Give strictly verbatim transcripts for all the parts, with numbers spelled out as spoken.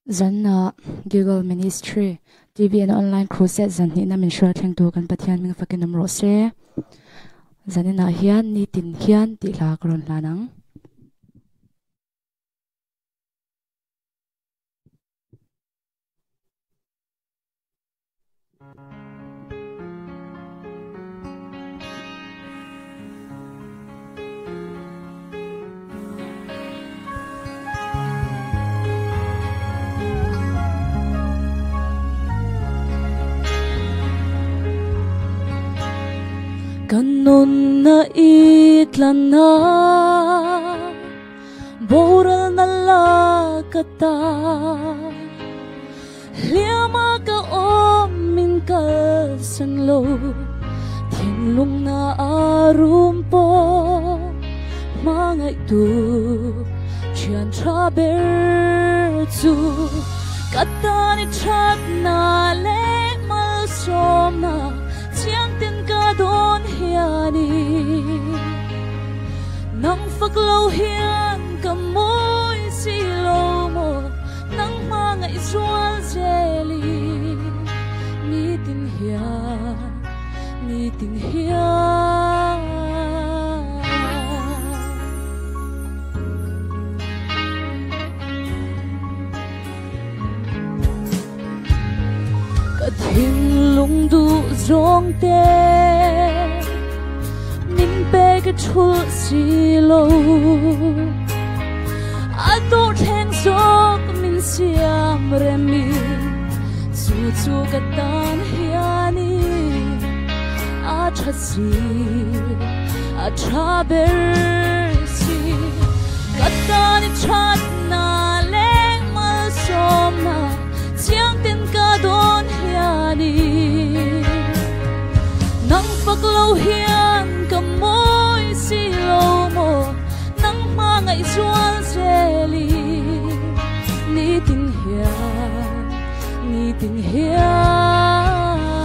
Zanna Google Ministry T V and online crusade zan ni na min shwa thleng tu kan pathian ming fakin amro se zanina hian ni tin hian ti la kron lanang Ganun na itlana Boral na lakata Liyama ka omin kalsanlo Tinglong na arumpo Mga ito Chiyan trabertu Katani chat na le malsom na Chiang tin ka don hiani Nang faklaw hiyan kamoy silaw mo Nang mga iswal zeli Nitin hiyan, nitin hiyan Katinglong du zong te Min pe ka chul silo Ato theng sok min siam remi Su su katan hiani A chasi A trabersi Katani chat na leng mal som na Chiang tin ka don hiani Nang faklaw hiyan kamoy silaw mo Nang mga iswal zeli Nitin hiyan, nitin hiyan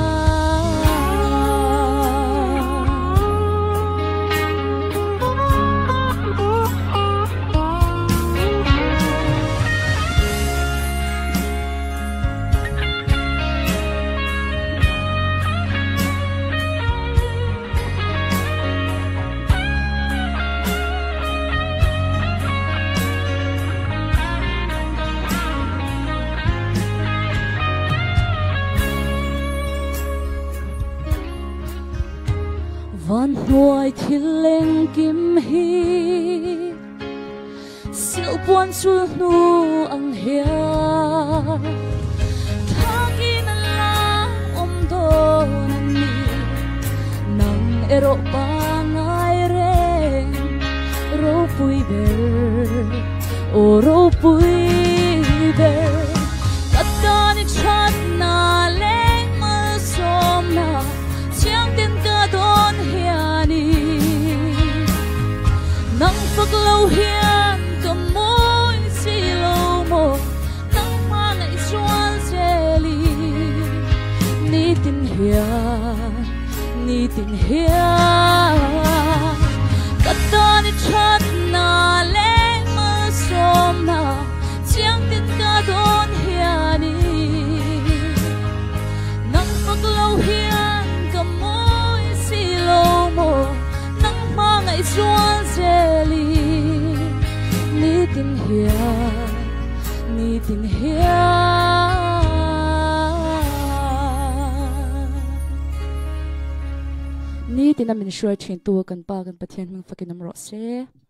Van huay thileng kim hi Silpuan sul nu ang hiya Thangin na lang om donan ni Nang ero pangay ren Ro puy ber O ro puy ber Katani chat na leng malsom na Chiang tin ka don hiani Nang faklaw hiyan kamoy silaw mo Nang mga iswal zeli Nitin hiyan, nitin hiyan Katani chat na leng malsom na Chiang tin ka don hiani Nang faklaw hiyan kamoy silaw mo Nang mga iswal zeli Nitin hiyan, nitin hiyan Nitin namin sure chin tu kan pa kan pathian ming fakin amro se